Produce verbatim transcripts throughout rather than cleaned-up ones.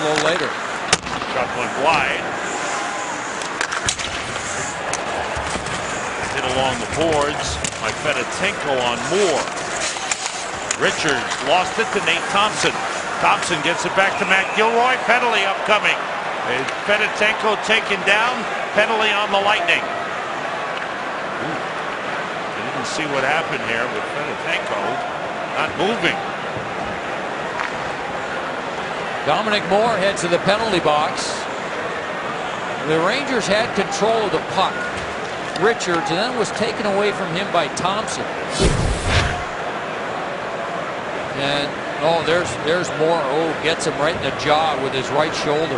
A little later. Shot went wide. Hit along the boards by Fedotenko on Moore. Richards lost it to Nate Thompson. Thompson gets it back to Matt Gilroy. Penalty upcoming. Fedotenko taken down. Penalty on the Lightning. Ooh. Didn't see what happened here with Fedotenko not moving. Dominic Moore heads to the penalty box. The Rangers had control of the puck. Richards, and then was taken away from him by Thompson. And oh, there's there's Moore. Oh, gets him right in the jaw with his right shoulder.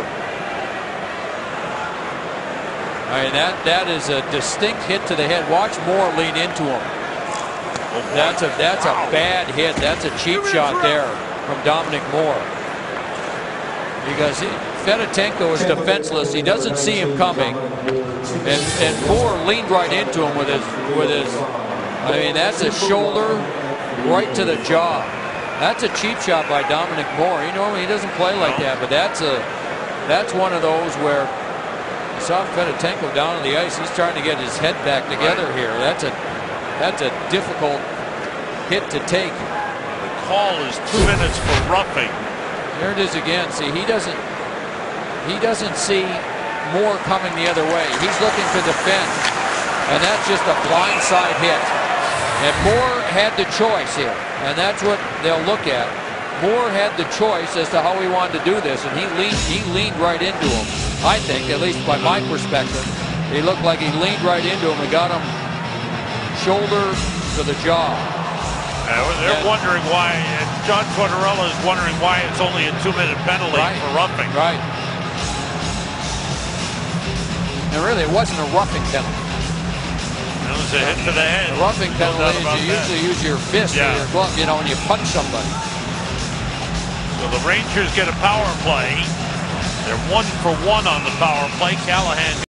I mean, that that is a distinct hit to the head. Watch Moore lean into him. That's a that's a bad hit. That's a cheap shot there from Dominic Moore. Because he, Fedotenko is defenseless. He doesn't see him coming, and and Moore leaned right into him with his with his. I mean, that's a shoulder right to the jaw. That's a cheap shot by Dominic Moore. You know, he doesn't play like that, but that's a that's one of those where you saw Fedotenko down on the ice. He's trying to get his head back together here. That's a that's a difficult hit to take. The call is two minutes for roughing. There it is again. See, he doesn't he doesn't see Moore coming the other way. He's looking to defend, and that's just a blindside hit. And Moore had the choice here, and that's what they'll look at. Moore had the choice as to how he wanted to do this, and he leaned he leaned right into him. I think, at least by my perspective, he looked like he leaned right into him and got him shoulder to the jaw. Uh, they're and, wondering why, and John Tortorella is wondering why it's only a two-minute penalty right, for roughing. Right. And really, it wasn't a roughing penalty. It was a hit to the head. A roughing no penalty is you that. usually use your fist yeah. or your glove, you know, when you punch somebody. So the Rangers get a power play. They're one for one on the power play. Callahan